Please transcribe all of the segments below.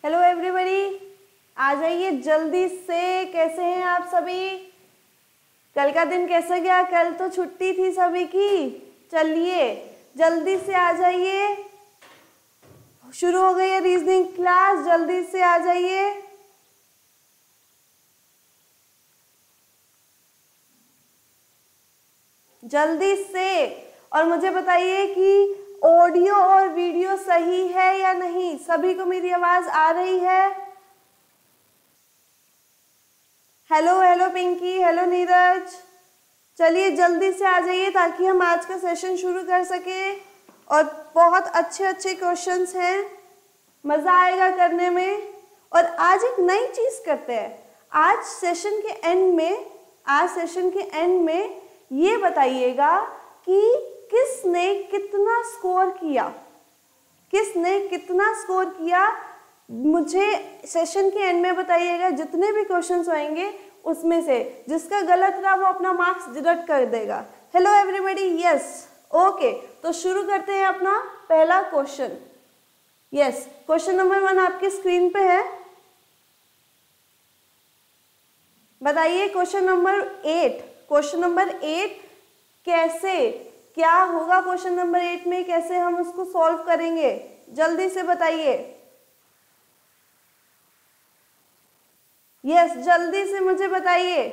Hello everybody, आ जाइए जल्दी से। कैसे हैं आप सभी? कल का दिन कैसा गया? कल तो छुट्टी थी सभी की। चलिए जल्दी से आ जाइए, शुरू हो गई है रीजनिंग क्लास। जल्दी से आ जाइए। जल्दी से। और मुझे बताइए कि ऑडियो और वीडियो सही है या नहीं? सभी को मेरी आवाज आ रही है? Hello hello Pinky, hello Neeraj. चलिए जल्दी से आ जाइए ताकि हम आज का सेशन शुरू कर सके। और बहुत अच्छे अच्छे क्वेश्चंस हैं, मजा आएगा करने में। और आज एक नई चीज करते हैं। आज सेशन के एंड में ये बताइएगा कि किसने कितना स्कोर किया, मुझे सेशन के एंड में बताइएगा। जितने भी क्वेश्चंस होंगे उसमें से जिसका गलत रहा वो अपना मार्क्स डिडक्ट कर देगा। Hello everybody, yes, okay. तो शुरू करते हैं अपना पहला क्वेश्चन। यस, क्वेश्चन नंबर 1 आपकी स्क्रीन पे है। बताइए क्वेश्चन नंबर 8 क्या होगा? क्वेश्चन नंबर 8 में कैसे हम उसको सॉल्व करेंगे? जल्दी से बताइए। यस, जल्दी से मुझे बताइए।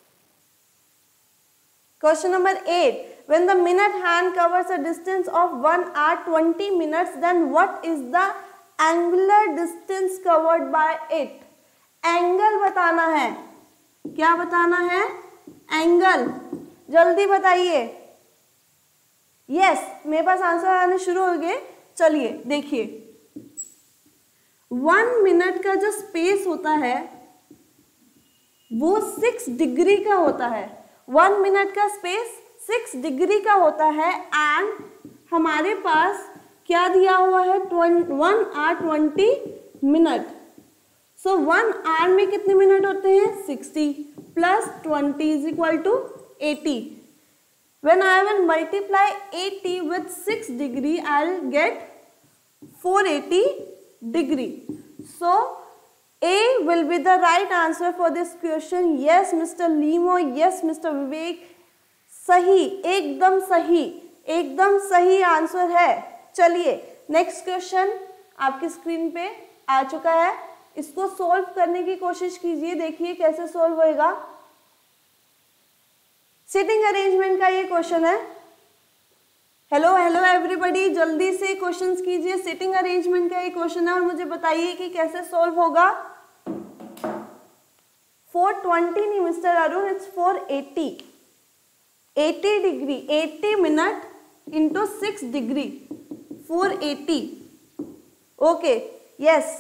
Question number 8, when the minute hand covers a distance of 1 hour 20 minutes, then what is the angular distance covered by it? Angle बताना है। क्या बताना है? एंगल। जल्दी बताइए। यस, मेरे पास आंसर आने शुरू हो गए। चलिए देखिए, 1 मिनट का जो स्पेस होता है वो 6 डिग्री का होता है। 1 मिनट का स्पेस 6 डिग्री का होता है। एंड हमारे पास क्या दिया हुआ है? 1 आवर 20 मिनट। सो 1 आवर में कितने मिनट होते हैं? 60 plus 20 is equal to 80। When I will multiply 80 with 6 degree, I'll get 480 degree. So A will be the right answer for this question. Yes, Mr. Limo. Yes, Mr. Vivek. सही, एकदम सही answer है। चलिए next question आपकी screen पे आ चुका है। इसको सोल्व करने की कोशिश कीजिए, देखिए कैसे सोल्व होएगा। सिटिंग अरेंजमेंट का ये क्वेश्चन है। हेलो एवरीबॉडी, जल्दी से क्वेश्चंस कीजिए। सिटिंग अरेंजमेंट का ये क्वेश्चन है और मुझे बताइए कि कैसे सोल्व होगा। 420 नहीं mister Arun, it's 480। 80 degree, 80 minute into 6 degree, 480। Okay, yes.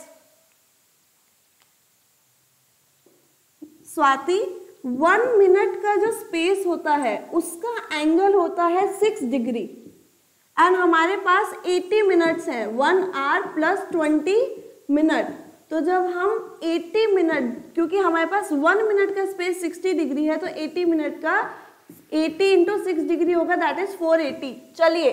Swati, 1 minute का जो स्पेस होता है उसका एंगल होता है 6 डिग्री। एंड हमारे पास 80 मिनट्स हैं, 1 आवर प्लस 20 मिनट। तो जब हम 80 मिनट, क्योंकि हमारे पास 1 मिनट का स्पेस 60 डिग्री है, तो 80 मिनट का 80 इंटू 6 डिग्री होगा, दैट इज 480। चलिए,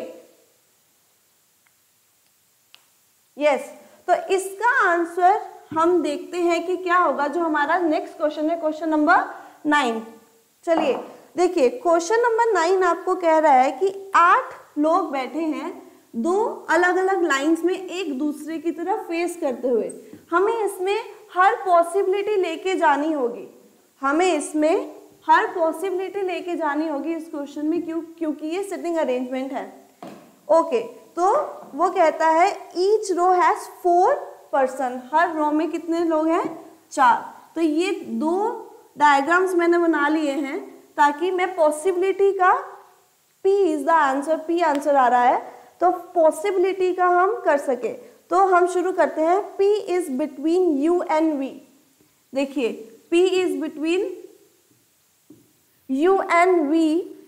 यस, तो इसका आंसर हम देखते हैं कि क्या होगा। जो हमारा नेक्स्ट क्वेश्चन है, क्वेश्चन नंबर 9। चलिए देखिए, क्वेश्चन नंबर 9 आपको कह रहा है कि 8 लोग बैठे हैं 2 अलग अलग लाइंस में एक दूसरे की तरफ फेस करते हुए। हमें इसमें हर पॉसिबिलिटी लेके जानी होगी। इस क्वेश्चन में, क्योंकि ये सिटिंग अरेंजमेंट है। ओके, तो वो कहता है ईच रो हैज 4 पर्सन। हर रो में कितने लोग हैं? 4। तो ये 2 डायग्राम्स मैंने बना लिए हैं ताकि मैं पॉसिबिलिटी का P is the answer, P answer आ रहा है, तो पॉसिबिलिटी का हम कर सके। तो हम शुरू करते हैं। P is between U and V। देखिए, P is between U and V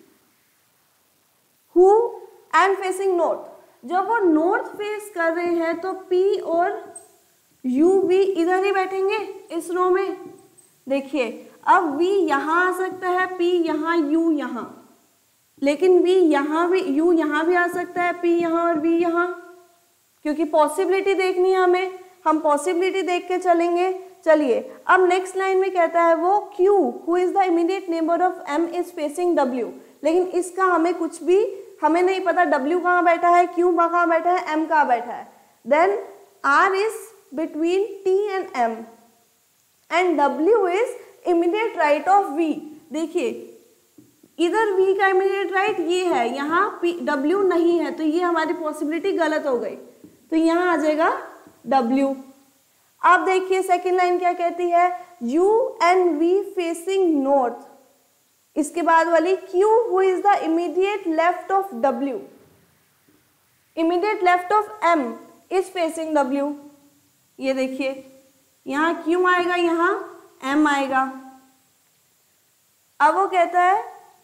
who and facing north. जब वो नॉर्थ फेस कर रहे हैं तो P और U V इधर ही बैठेंगे इस रो में। देखिए, अब V यहाँ आ सकता है, P यहाँ, U यहाँ, लेकिन V यहाँ भी, U यहाँ भी आ सकता है, P यहाँ और V यहाँ, क्योंकि पॉसिबिलिटी देखनी है हमें। हम पॉसिबिलिटी देख के चलेंगे। चलिए अब नेक्स्ट लाइन में कहता है वो Q who is the immediate neighbour of M is facing W, लेकिन इसका हमें कुछ भी हमें नहीं पता W कहाँ बैठा है, Q कहाँ बैठा है, M कहाँ बैठा है। Then R is between T and M and W is immediate right of V। देखिए इधर V का इमीडिएट राइट ये है, यहाँ W नहीं है, तो ये हमारी पॉसिबिलिटी गलत हो गई, तो यहाँ आ जाएगा W। अब देखिए सेकेंड लाइन क्या कहती है, U and V facing north, इसके बाद वाली Q who is the immediate left of W, immediate left of M is facing W। ये देखिए यहाँ Q आएगा, यहाँ M आएगा। अब वो कहता है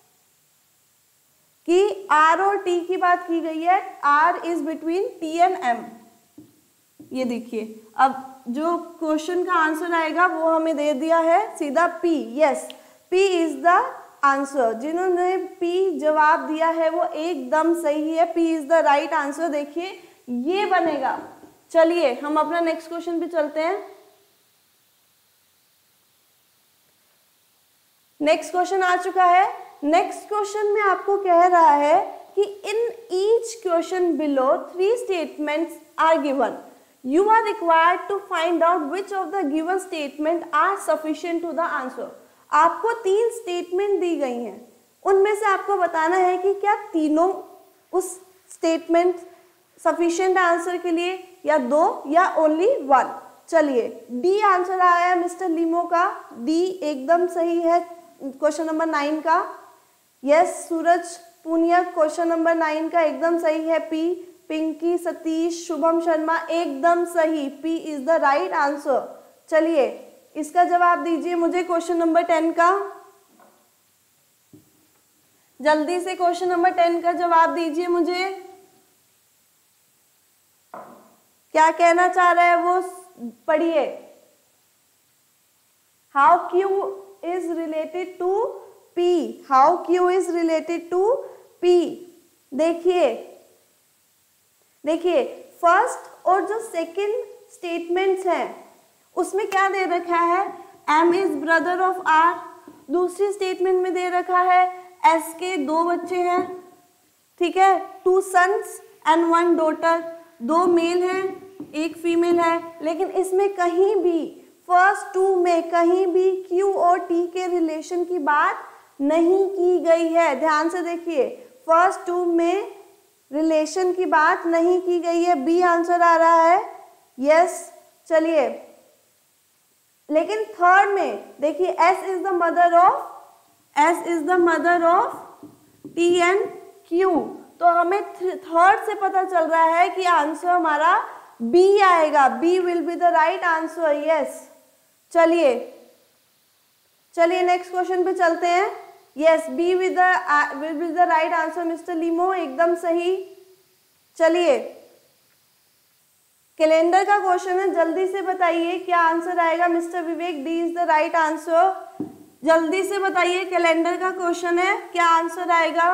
कि R और T की बात की गई है, R is between T and M। ये देखिए अब जो क्वेश्चन का आंसर आएगा वो हमें दे दिया है सीधा P। Yes, P is the answer. जिन्होंने P जवाब दिया है वो एकदम सही है, P is the right answer. देखिए ये बनेगा। चलिए हम अपना नेक्स्ट क्वेश्चन पे चलते हैं। नेक्स्ट क्वेश्चन आ चुका है। नेक्स्ट क्वेश्चन में आपको कह रहा है कि in each question below 3 statements are given, you are required to find out which of the given statement are sufficient to the answer। आपको 3 स्टेटमेंट दी गई हैं, उनमें से आपको बताना है कि क्या तीनों उस स्टेटमेंट सफिशिएंट आंसर के लिए, या 2 या ओनली 1। चलिए डी आंसर आया है मिस्टर लीमो का, डी एकदम सही है क्वेश्चन नंबर 9 का। Yes Suraj Puniya question number 9 का एकदम सही है। पी पिंकी सतीश शुभम शर्मा एकदम सही, P is the right answer. चलिए इसका जवाब दीजिए मुझे क्वेश्चन नंबर 10 का, जल्दी से क्वेश्चन नंबर 10 का जवाब दीजिए मुझे। क्या कहना चाह रहा है वो पढ़िए। How Q is related to P, how Q is related to P। देखिए फर्स्ट और जो सेकंड स्टेटमेंट्स हैं उसमें क्या दे रखा है, M is brother of R। दूसरी स्टेटमेंट में दे रखा है S के 2 बच्चे हैं, ठीक है, 2 सन्स एंड 1 डॉटर, 2 मेल हैं 1 फीमेल है। लेकिन इसमें कहीं भी फर्स्ट 2 में कहीं भी Q और T के रिलेशन की बात नहीं की गई है। ध्यान से देखिए फर्स्ट 2 में रिलेशन की बात नहीं की गई है, बी आंसर आ रहा है। यस चलिए लेकिन थर्ड में देखिए S is the mother of T and Q, तो हमें थर्ड से पता चल रहा है कि आंसर हमारा B आएगा, B will be the right answer. Yes चलिए नेक्स्ट क्वेश्चन पे चलते हैं। Yes B will be the right answer mister Limo एकदम सही। चलिए कैलेंडर का क्वेश्चन है, जल्दी से बताइए क्या आंसर आएगा mister Vivek, D is the right answer. जल्दी से बताइए कैलेंडर का क्वेश्चन है, क्या आंसर आएगा।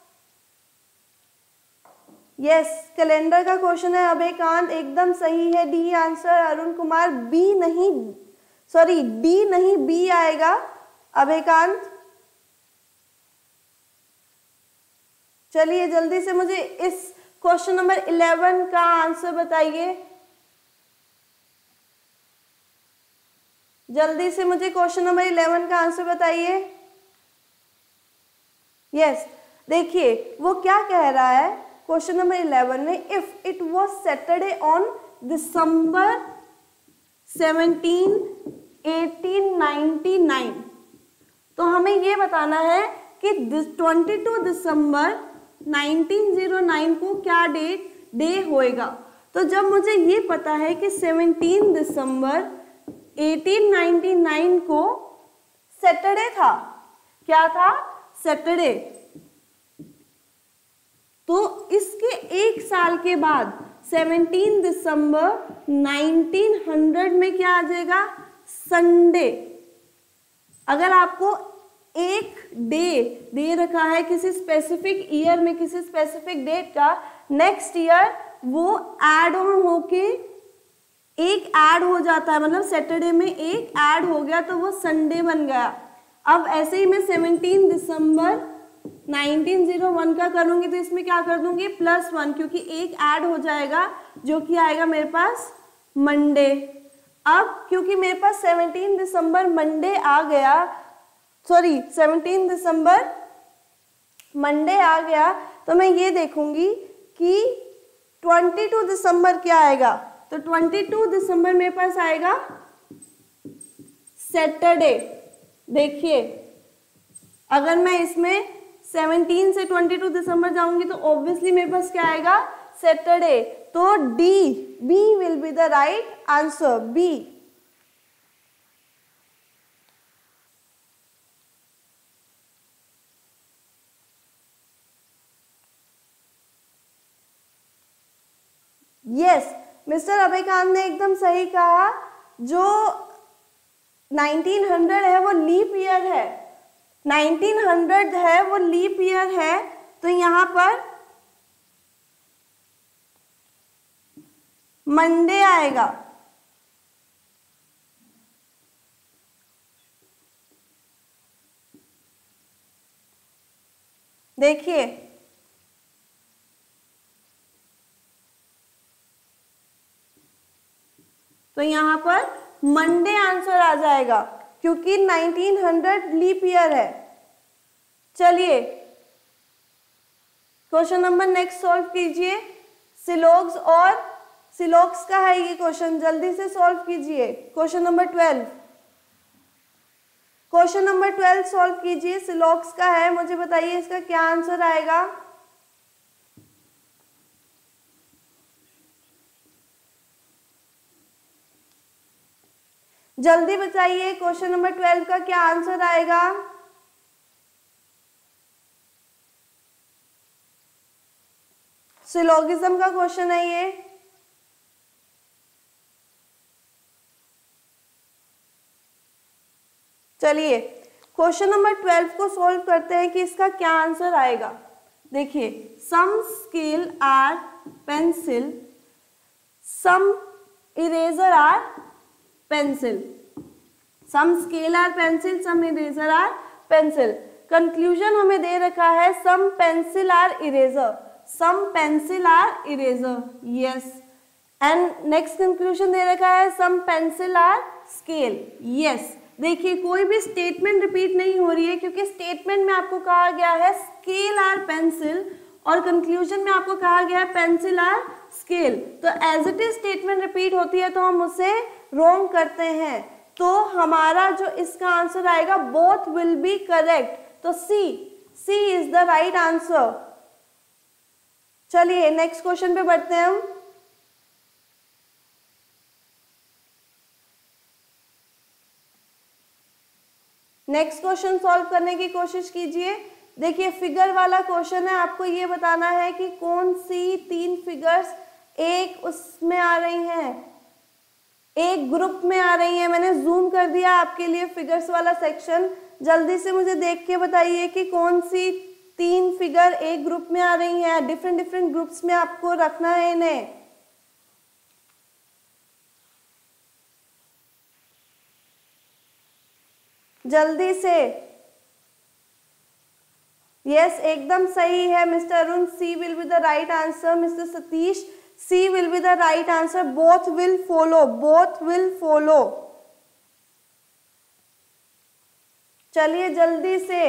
यस कैलेंडर का क्वेश्चन है, अभयकांत एकदम सही है, D answer. Arun Kumar D नहीं बी आएगा अभयकांत। चलिए जल्दी से मुझे इस क्वेश्चन नंबर 11 का आंसर बताइए, जल्दी से मुझे क्वेश्चन नंबर 11 का आंसर बताइए। यस देखिए वो क्या कह रहा है क्वेश्चन नंबर 11 में, if it was Saturday on December 17, 1899, तो हमें ये बताना है कि 22 दिसंबर 1909 को क्या डे होएगा। तो जब मुझे ये पता है कि 17 दिसंबर 1899 को सैटरडे था, क्या था सैटरडे, तो इसके 1 साल के बाद 17 दिसंबर 1900 में क्या आ जाएगा संडे। अगर आपको एक डे दे रखा है किसी स्पेसिफिक ईयर में किसी स्पेसिफिक डेट का, नेक्स्ट ईयर वो ऐड ऑन होके एक ऐड हो जाता है, मतलब सैटरडे में एक ऐड हो गया तो वो संडे बन गया। अब ऐसे ही मैं 17 दिसंबर 1901 का करूंगी तो इसमें क्या कर दूंगी +1, क्योंकि एक ऐड हो जाएगा जो कि आएगा मेरे पास मंडे। अब क्योंकि मेरे पास 17 दिसंबर मंडे आ गया, सॉरी 17 दिसंबर मंडे आ गया, तो मैं ये देखूंगी कि 22 दिसंबर क्या आएगा। तो 22 दिसंबर मेरे पास आएगा सैटरडे। देखिए अगर मैं इसमें 17 से 22 दिसंबर जाऊंगी तो ऑब्वियसली मेरे पास क्या आएगा सैटरडे। तो B will be the right answer, B. Yes, mister Abhaykant ने एकदम सही कहा। जो 1900 है वो लीप ईयर है, 1900 है वो लीप ईयर है, तो यहां पर मंडे आएगा। देखिए तो यहां पर मंडे आंसर आ जाएगा क्योंकि 1900 लीप ईयर है। चलिए क्वेश्चन नंबर नेक्स्ट सॉल्व कीजिए। सिलोक्स का है ये क्वेश्चन, जल्दी से सॉल्व कीजिए। क्वेश्चन नंबर 12 सॉल्व कीजिए, सिलोक्स का है। मुझे बताइए इसका क्या आंसर आएगा। जल्दी बताइए क्वेश्चन नंबर 12 का क्या आंसर आएगा। सिलोगिज्म का क्वेश्चन है ये। चलिए क्वेश्चन नंबर 12 को सॉल्व करते हैं कि इसका क्या आंसर आएगा। देखिए some scale are pencil, some eraser are pencil, some scale are pencil, some eraser are pencil. Conclusion हमें दे रखा है some pencil are eraser, some pencil are eraser, yes. And next conclusion दे रखा है some pencil are scale, yes. देखिए कोई भी स्टेटमेंट रिपीट नहीं हो रही है क्योंकि स्टेटमेंट में आपको कहा गया है स्केल आर पेंसिल और कंक्लूजन में आपको कहा गया है पेंसिल आर स्केल। तो as it is statement repeat होती है तो हम उसे रॉन्ग करते हैं। तो हमारा जो इसका आंसर आएगा बोथ विल बी करेक्ट, तो C is the right answer. चलिए नेक्स्ट क्वेश्चन पे बढ़ते हैं हम। नेक्स्ट क्वेश्चन सॉल्व करने की कोशिश कीजिए। देखिए फिगर वाला क्वेश्चन है, आपको ये बताना है कि कौन सी 3 फिगर्स एक उसमें आ रही हैं, एक ग्रुप में आ रही हैं। मैंने जूम कर दिया आपके लिए फिगर्स वाला सेक्शन। जल्दी से मुझे देख के बताइए कि कौन सी 3 फिगर एक ग्रुप में आ रही हैं। डिफरेंट ग्रुप्स में आपको रखना है इन्हें। जल्दी से। यस एकदम सही है mister Arun, C will be the right answer. Mister Satish, C will be the right answer. Both will follow, both will follow. चलिए जल्दी से।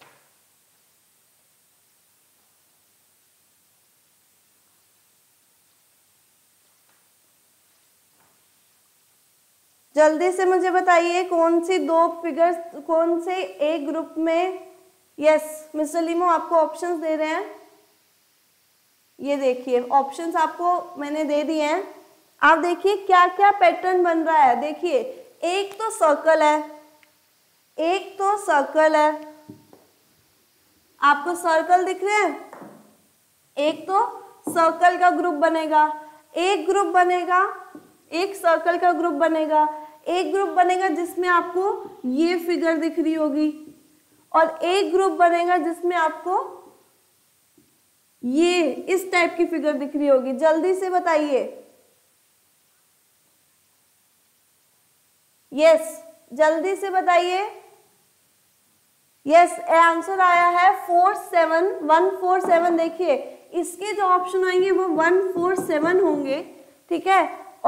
जल्दी से मुझे बताइए कौन सी 2 फिगर्स कौन से एक ग्रुप में। यस मिस्टर लिमो आपको ऑप्शंस दे रहे हैं, ये देखिए ऑप्शंस आपको मैंने दे दिए हैं। आप देखिए क्या क्या पैटर्न बन रहा है। देखिए एक तो सर्कल है, एक तो सर्कल है, आपको सर्कल दिख रहे हैं। एक तो सर्कल का ग्रुप बनेगा, एक ग्रुप बनेगा, एक सर्कल का ग्रुप बनेगा, एक ग्रुप बनेगा जिसमें आपको ये फिगर दिख रही होगी और एक ग्रुप बनेगा जिसमें आपको ये इस टाइप की फिगर दिख रही होगी। जल्दी से बताइए। यस, जल्दी से बताइए। यस, आंसर आया है 147। देखिए इसके जो ऑप्शन आएंगे वो 147 होंगे, ठीक है।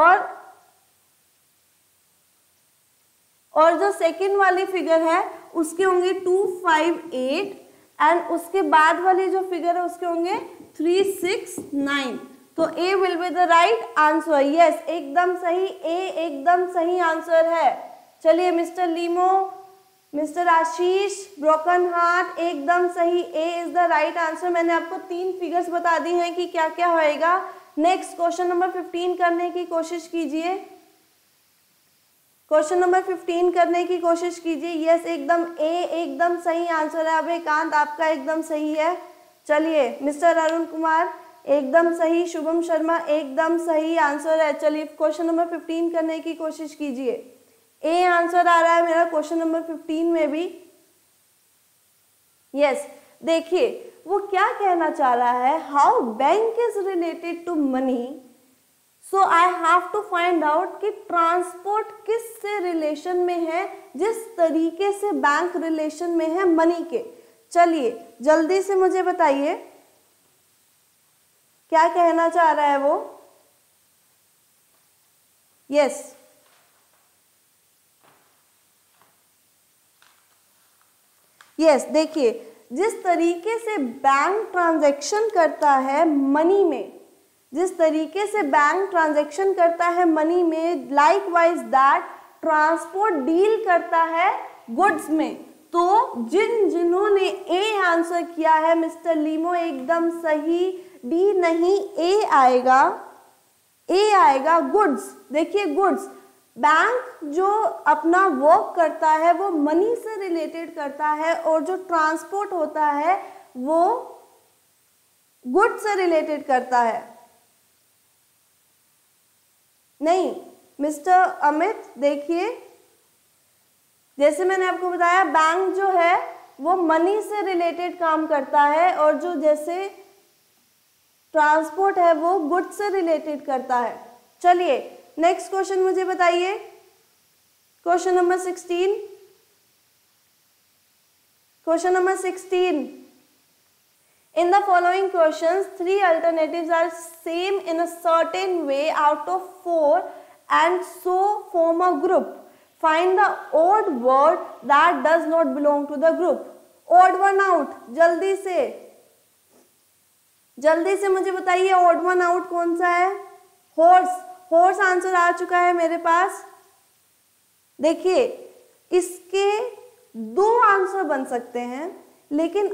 और जो सेकंड वाली फिगर है उसके होंगे 258 एंड उसके बाद वाली जो फिगर है उसके होंगे 369। तो A will be the right answer. Yes, एकदम सही, ए एकदम सही आंसर है। चलिए मिस्टर लीमो, मिस्टर आशीष, ब्रोकन हार्ट, एकदम सही, A is the right answer. मैंने आपको 3 फिगर्स बता दी हैं कि क्या क्या होएगा। नेक्स्ट क्वेश्चन नंबर 15 करने की कोशिश कीजिए। क्वेश्चन नंबर 15 करने की कोशिश कीजिए। यस, एकदम ए एकदम सही आंसर है। अब एकांत आपका एकदम सही है। चलिए मिस्टर अरुण कुमार एकदम सही, शुभम शर्मा एकदम सही आंसर है। चलिए क्वेश्चन नंबर 15 करने की कोशिश कीजिए। ए आंसर आ रहा है मेरा क्वेश्चन नंबर 15 में भी। यस, देखिए वो क्या कहना चाह रहा है, how bank is related to money, so I have to find out कि ट्रांसपोर्ट किस से रिलेशन में है, जिस तरीके से बैंक रिलेशन में है मनी के। चलिए जल्दी से मुझे बताइए क्या कहना चाह रहा है वो। यस, यस, देखिए जिस तरीके से बैंक ट्रांजैक्शन करता है मनी में, जिस तरीके से बैंक ट्रांजैक्शन करता है मनी में, likewise that transport deal करता है गुड्स में। तो जिन्होंने ए आंसर किया है मिस्टर लीमो एकदम सही, डी नहीं, ए आएगा, ए आएगा गुड्स। देखिए गुड्स, बैंक जो अपना वर्क करता है वो मनी से रिलेटेड करता है और जो ट्रांसपोर्ट होता है वो गुड्स से रिलेटेड करता है। नहीं मिस्टर अमित, देखिए जैसे मैंने आपको बताया बैंक जो है वो मनी से रिलेटेड काम करता है और जो जैसे ट्रांसपोर्ट है वो गुड्स से रिलेटेड करता है। चलिए नेक्स्ट क्वेश्चन मुझे बताइए, question number 16। Question number 16, in the following questions 3 alternatives are same in a certain way out of 4 and so form a group. Find the odd word that does not belong to the group. odd one out, जल्दी से मुझे बताइए odd one out कौन सा है। horse answer आ चुका है मेरे पास। देखिए इसके 2 आंसर बन सकते हैं, लेकिन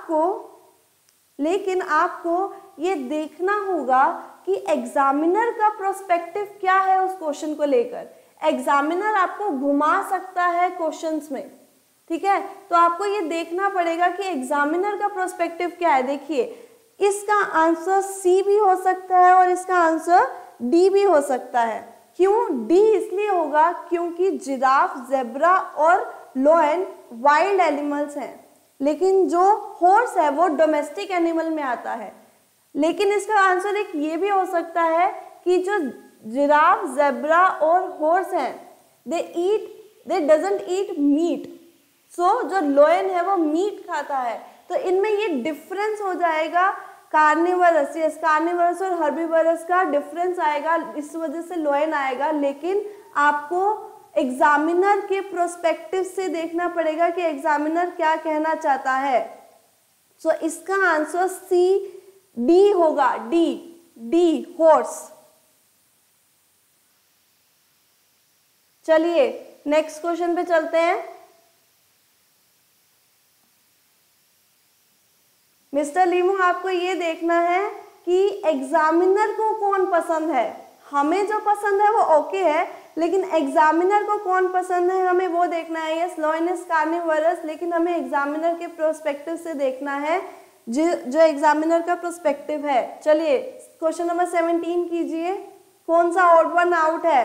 आपको ये देखना होगा कि एग्जामिनर का प्रोस्पेक्टिव क्या है उस क्वेश्चन को लेकर। एग्जामिनर आपको घुमा सकता है क्वेश्चंस में, ठीक है। तो आपको ये देखना पड़ेगा कि एग्जामिनर का प्रोस्पेक्टिव क्या है। देखिए इसका आंसर सी भी हो सकता है और इसका आंसर डी भी हो सकता है। क्यों डी? इसलिए होगा क्योंकि जिराफ, जेब्रा और लायन वाइल्ड एनिमल्स हैं, लेकिन जो हॉर्स है वो डोमेस्टिक एनिमल में आता है। लेकिन इसका आंसर एक ये भी हो सकता है कि जो जिराफ, जेब्रा और हॉर्स हैं दे डजंट ईट मीट, सो जो लायन है वो मीट खाता है। तो इनमें ये डिफरेंस हो जाएगा कार्निवरस, यस कार्निवरस और हर्बीवरस का डिफरेंस आएगा, इस वजह से लायन आएगा। लेकिन आपको एग्जामिनर के प्रोस्पेक्टिव से देखना पड़ेगा कि एग्जामिनर क्या कहना चाहता है। सो इसका आंसर सी डी होगा, डी हॉर्स। चलिए नेक्स्ट क्वेश्चन पे चलते हैं। मिस्टर लीमू, आपको ये देखना है कि एग्जामिनर को कौन पसंद है। हमें जो पसंद है वो ओके है, लेकिन एग्जामिनर को कौन पसंद है हमें वो देखना है। यस लायन इज कार्निवरस, लेकिन हमें एग्जामिनर के प्रोस्पेक्टिव से देखना है जो एग्जामिनर का प्रोस्पेक्टिव है। चलिए क्वेश्चन नंबर 17 कीजिए, कौन सा ऑड वन आउट है।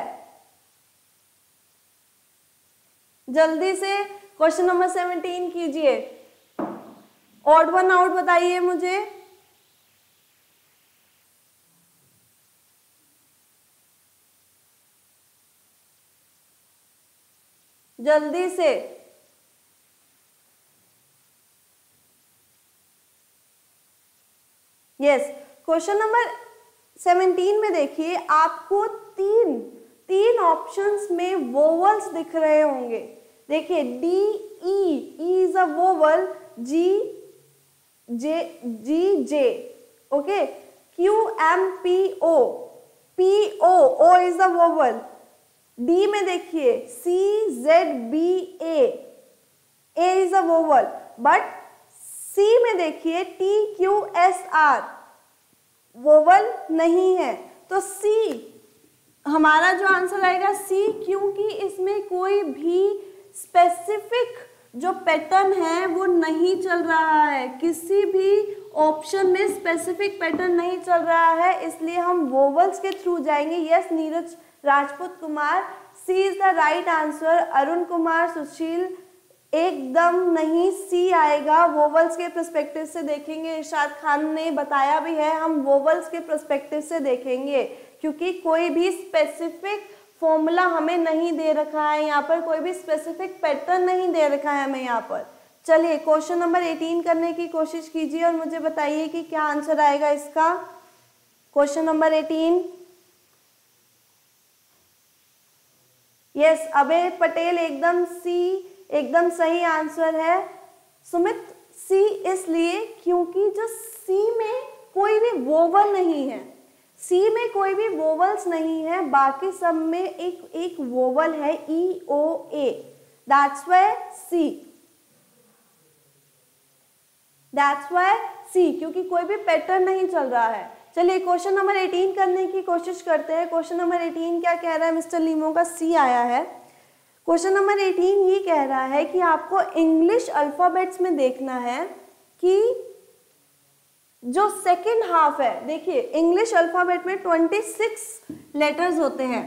जल्दी से क्वेश्चन नंबर 17 कीजिए, ऑड वन आउट बताइए मुझे। जल्दी से। यस, क्वेश्चन नंबर 17 में देखिए, आपको तीन ऑप्शंस में वोवल्स दिख रहे होंगे। देखिए D E is a vowel, G J, okay, Q M P O O is a vowel. D में देखिए C Z B A is a vowel, but C में देखिए T Q S R vowel नहीं है। तो सी हमारा जो answer आएगा सी, क्योंकि इसमें कोई भी स्पेसिफिक जो पैटर्न है वो नहीं चल रहा है, किसी भी ऑप्शन में स्पेसिफिक पैटर्न नहीं चल रहा है, इसलिए हम वोवल्स के थ्रू जाएंगे। Yes Neeraj Rajput Kumar, C is the right answer. Arun Kumar Sushil, एकदम नहीं, सी आएगा। वोवल्स के पर्सपेक्टिव से देखेंगे, इरशाद खान ने बताया भी है, हम वोवल्स के पर्सपेक्टिव से देखेंगे, क्योंकि कोई भी स्पेसिफिक फॉर्मूला हमें नहीं दे रखा है यहाँ पर, कोई भी स्पेसिफिक पैटर्न नहीं दे रखा है हमें यहाँ पर। चलिए क्वेश्चन नंबर 18 करने की कोशिश कीजिए और मुझे बताइए कि क्या आंसर आएगा इसका। Question number 18, yes Abhay Patel, एकदम सी, एकदम सही आंसर है। सुमित, सी इसलिए क्योंकि जो सी में कोई भी वोवल नहीं है, सी में कोई भी वोवल्स नहीं है, बाकी सब में एक वोवल है, E O A, that's why C, that's why C, क्योंकि कोई भी पैटर्न नहीं चल रहा है। चलिए क्वेश्चन नंबर 18 करने की कोशिश करते हैं। क्वेश्चन नंबर 18 क्या कह रहा है, मिस्टर लीमो का सी आया है। क्वेश्चन नंबर 18 ये कह रहा है कि आपको इंग्लिश अल्फाबेट्स में देखना है कि जो सेकेंड हाफ है, देखिए इंग्लिश अल्फाबेट में 26 लेटर्स होते हैं,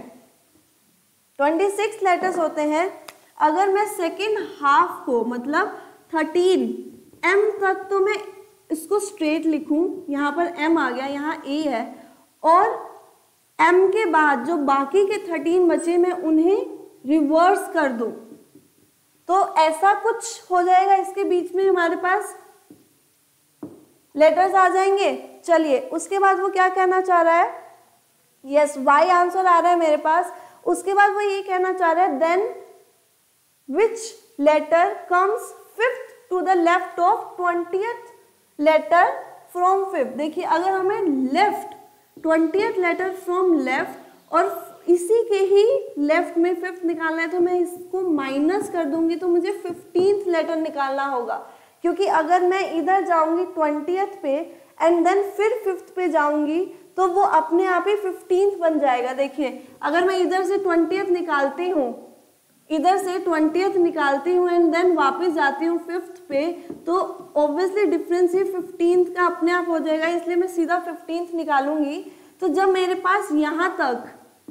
26 लेटर्स होते हैं। अगर मैं सेकेंड हाफ को मतलब 13 एम तक, तो मैं इसको स्ट्रेट लिखूं, यहाँ पर एम आ गया, यहाँ ए है, और एम के बाद जो बाकी के 13 बचे मैं उन्हें रिवर्स कर दूं, तो ऐसा कुछ हो जाएगा, इसके बीच में हमारे पास लेटर्स आ जाएंगे। चलिए उसके बाद वो क्या कहना चाह रहा है, यस वाई आंसर आ रहा है मेरे पास। उसके बाद वो ये कहना चाह रहा है, then which letter comes fifth to the left of 20th letter from fifth. देखिए अगर हमें left 20th letter from left और इसी के ही लेफ्ट में फिफ्थ निकालना है, तो मैं इसको माइनस कर दूंगी, तो मुझे 15th लेटर निकालना होगा, क्योंकि अगर मैं इधर जाऊंगी 20th पे एंड देन फिर फिफ्थ पे जाऊंगी, तो वो अपने आप ही 15th बन जाएगा। देखिए अगर मैं इधर से 20th निकालती हूँ, इधर से 20th निकालती हूँ एंड देन वापस जाती हूँ फिफ्थ पे, तो ऑब्वियसली डिफरेंस ही 15th का अपने आप हो जाएगा, इसलिए मैं सीधा 15th निकालूंगी। तो जब मेरे पास यहाँ तक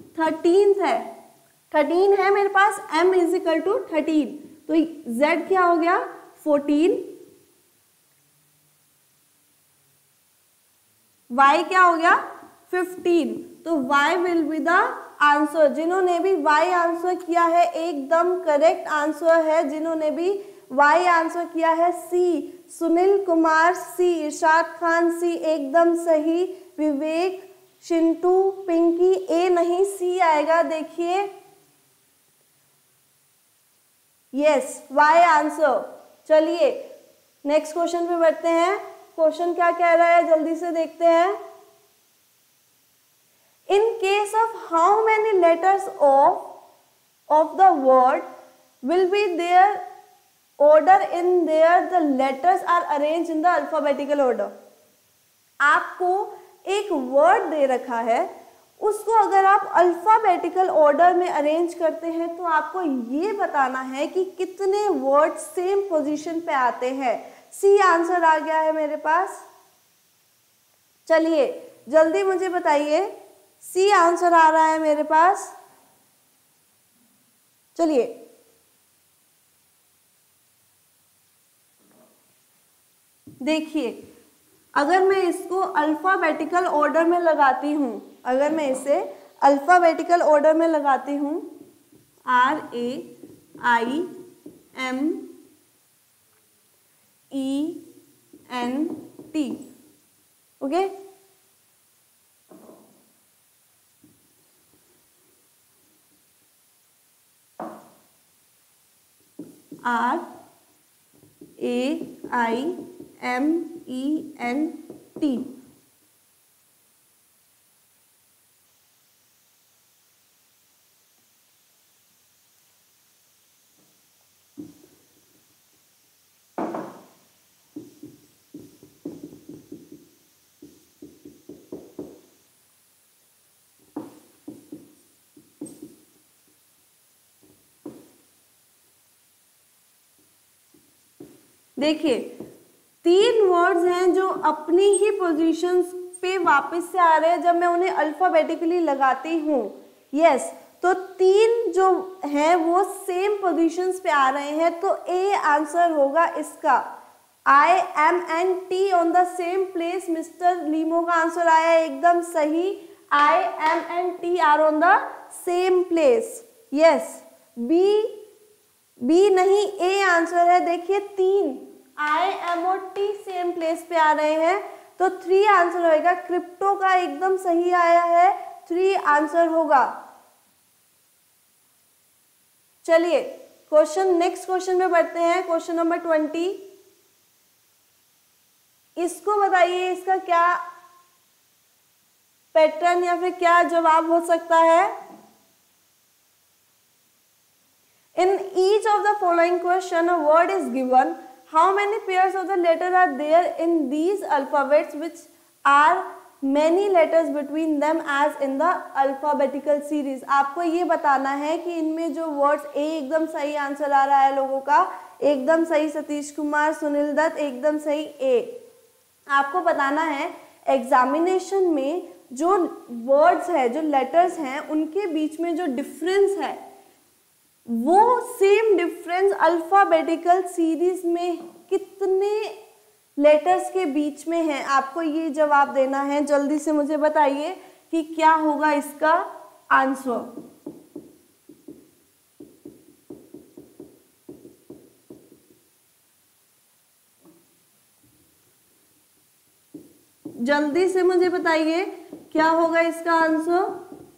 13 है मेरे पास, m इज इक्वल टू 13, तो z क्या हो गया 14, y क्या हो गया 15, तो y will be the answer. जिन्होंने भी y आंसर किया है एकदम करेक्ट आंसर है, जिन्होंने भी y आंसर किया है सी, सुनील कुमार सी, इरशाद खान सी, एकदम सही। विवेक, चिंटू, पिंकी, ए नहीं सी आएगा। देखिए यस वाई आंसर। चलिए नेक्स्ट क्वेश्चन पे बढ़ते हैं। क्वेश्चन क्या कह रहा है जल्दी से देखते हैं। In case of how many letters of the word will be there order in there the letters are arranged in the alphabetical order। आपको एक वर्ड दे रखा है, उसको अगर आप अल्फाबेटिकल ऑर्डर में अरेंज करते हैं तो आपको ये बताना है कि कितने वर्ड सेम पोजीशन पे आते हैं। सी आंसर आ गया है मेरे पास। चलिए जल्दी मुझे बताइए, सी आंसर आ रहा है मेरे पास। चलिए देखिए, अगर मैं इसको अल्फाबेटिकल ऑर्डर में लगाती हूँ, अगर मैं इसे अल्फाबेटिकल ऑर्डर में लगाती हूँ, RA IMENT. Okay, RAIMENT. देखिए 3 वर्ड्स हैं जो अपनी ही पोजीशंस पे वापस से आ रहे हैं जब मैं उन्हें अल्फाबेटिकली लगाती हूँ। यस, तो 3 जो हैं वो सेम पोजीशंस पे आ रहे हैं, तो ए आंसर होगा इसका। IMNT on the same place, mister Limo का आंसर आया एकदम सही। IMNT are on the same place. Yes, B नहीं, ए आंसर है। देखिए 3 IM और T सेम प्लेस पे आ रहे हैं, तो 3 आंसर होगा। क्रिप्टो का एकदम सही आया है, 3 आंसर होगा। चलिए नेक्स्ट क्वेश्चन में बढ़ते हैं। क्वेश्चन नंबर 20, इसको बताइए इसका क्या पैटर्न या फिर क्या जवाब हो सकता है। In each of the following question, a word is given. How many pairs of the letter are there in these alphabets, which are many letters between them as in the alphabetical series? आपको ये बताना है कि इनमें जो words ए एकदम सही answer आ रहा है लोगों का, एकदम सही सतीश कुमार, सुनील दत्त, एकदम सही ए। आपको बताना है एग्जामिनेशन में जो वर्ड्स है, जो लेटर्स हैं, उनके बीच में जो डिफरेंस है वो सेम डिफरेंस अल्फाबेटिकल सीरीज में कितने लेटर्स के बीच में है। आपको ये जवाब देना है। जल्दी से मुझे बताइए कि क्या होगा इसका आंसर। जल्दी से मुझे बताइए क्या होगा इसका आंसर।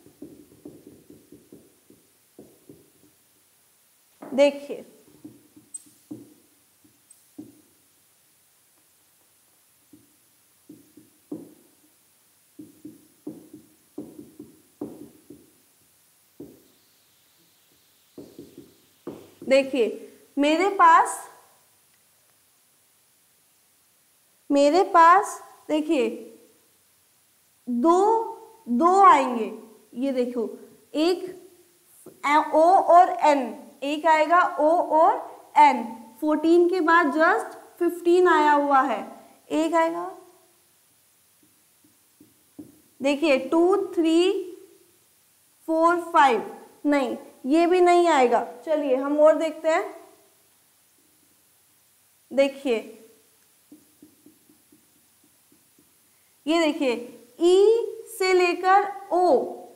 देखिए मेरे पास देखिए दो आएंगे। ये देखो, एक ओ और एन, एक आएगा ओ और एन। 14 के बाद जस्ट 15 आया हुआ है। एक आएगा, देखिए 2 3 4 5, नहीं ये भी नहीं आएगा। चलिए हम और देखते हैं। देखिए ये देखिए ई से लेकर ओ,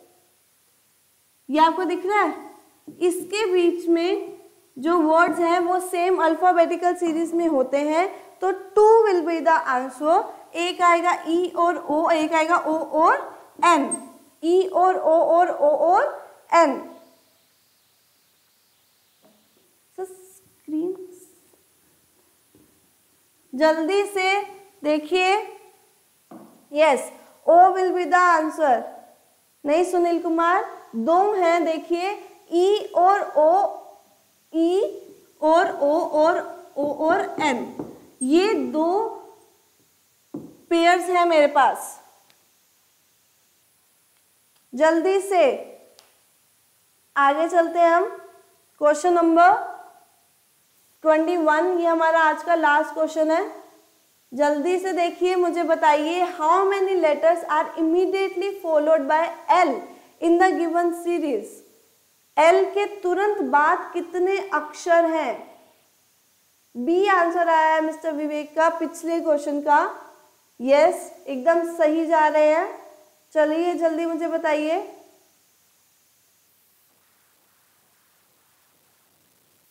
ये आपको दिख रहा है। इसके बीच में जो वर्ड्स हैं वो सेम अल्फाबेटिकल सीरीज में होते हैं, तो 2 विल बी द आंसर। एक आएगा ई और ओ, एक आएगा ओ और एन। ई और ओ और एन। स्क्रीन जल्दी से देखिए। Yes, O will be the answer. नहीं सुनील कुमार, 2 हैं। देखिए ई और ओ, ई और ओ और एन, ये 2 पेयर्स हैं मेरे पास। जल्दी से आगे चलते हैं हम। क्वेश्चन नंबर 21, ये हमारा आज का लास्ट क्वेश्चन है। जल्दी से देखिए, मुझे बताइए how many letters are immediately followed by L in the given series. L के तुरंत बाद कितने अक्षर हैं। बी आंसर आया है मिस्टर विवेक का पिछले क्वेश्चन का। यस, एकदम सही जा रहे हैं। चलिए जल्दी मुझे बताइए।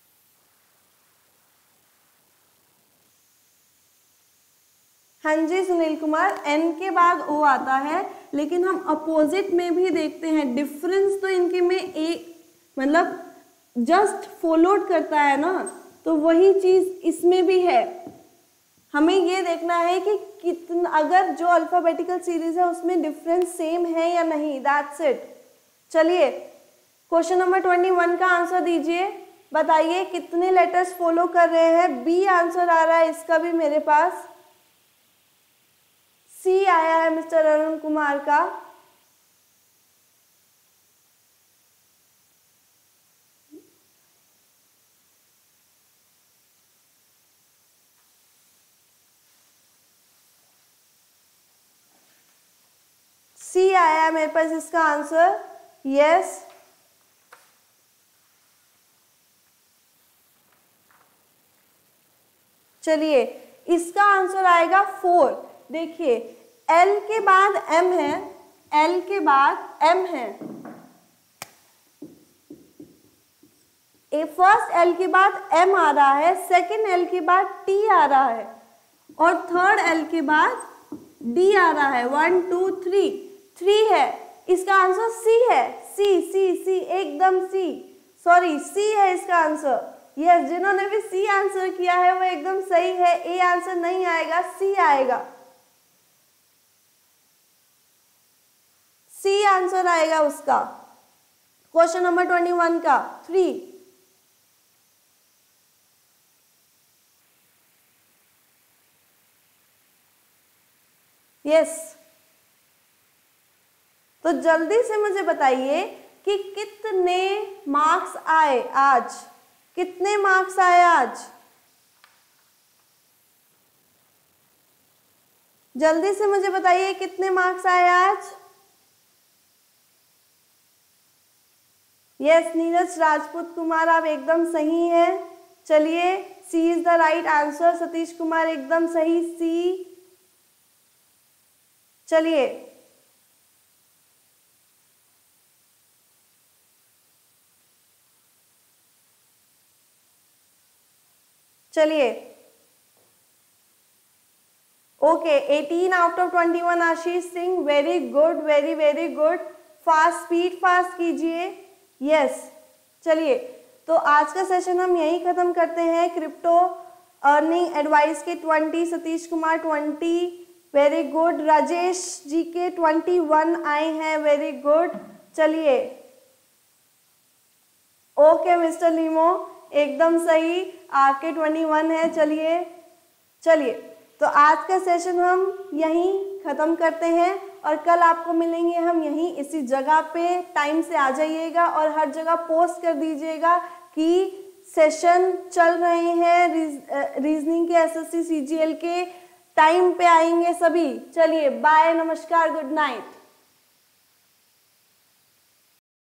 हाँ जी सुनील कुमार, एन के बाद ओ आता है, लेकिन हम अपोजिट में भी देखते हैं, डिफरेंस तो इनके में एक मतलब जस्ट फॉलोड करता है ना, तो वही चीज इसमें भी है। हमें ये देखना है कि कितना, अगर जो अल्फाबेटिकल सीरीज है उसमें डिफरेंस सेम है या नहीं, दैट्स इट। चलिए क्वेश्चन नंबर 21 का आंसर दीजिए, बताइए कितने लेटर्स फॉलो कर रहे हैं। बी आंसर आ रहा है इसका भी मेरे पास, सी आया है मिस्टर अरुण कुमार का, सी आया है मेरे पास इसका आंसर, यस। चलिए इसका आंसर आएगा 4। देखिए एल के बाद एम है, एल के बाद एम है, फर्स्ट एल के बाद एम आ रहा है, सेकेंड एल के बाद टी आ रहा है, और थर्ड एल के बाद डी आ रहा है। 1 2 3, 3 है, इसका आंसर सी है, सी सी सी एकदम सी, सॉरी सी है इसका आंसर। यस, जिन्होंने भी सी आंसर किया है वो एकदम सही है, ए आंसर नहीं आएगा, सी आएगा, सी आंसर आएगा उसका। क्वेश्चन नंबर 21 का 3, यस। तो जल्दी से मुझे बताइए कि कितने मार्क्स आए आज, कितने मार्क्स आए आज, जल्दी से मुझे बताइए कितने मार्क्स आए आज। यस नीरज राजपूत कुमार, आप एकदम सही हैं। चलिए C is the right answer, Satish Kumar एकदम सही, सी। चलिए चलिए okay, 18 out of 21 Ashish Singh, very good, very very good, fast, speed fast कीजिए, यस। चलिए तो आज का सेशन हम यहीं खत्म करते हैं। क्रिप्टो अर्निंग एडवाइस के 20, सतीश कुमार 20, वेरी गुड, राजेश जी के 21 आए हैं, वेरी गुड। चलिए ओके मिस्टर लीमो एकदम सही, आपके 21 है। चलिए चलिए तो आज का सेशन हम यहीं ख़त्म करते हैं और कल आपको मिलेंगे हम यहीं इसी जगह पे। टाइम से आ जाइएगा और हर जगह पोस्ट कर दीजिएगा कि सेशन चल रहे हैं रीजनिंग के, एसएससी सीजीएल के, टाइम पे आएंगे सभी। चलिए बाय, नमस्कार, गुड नाइट।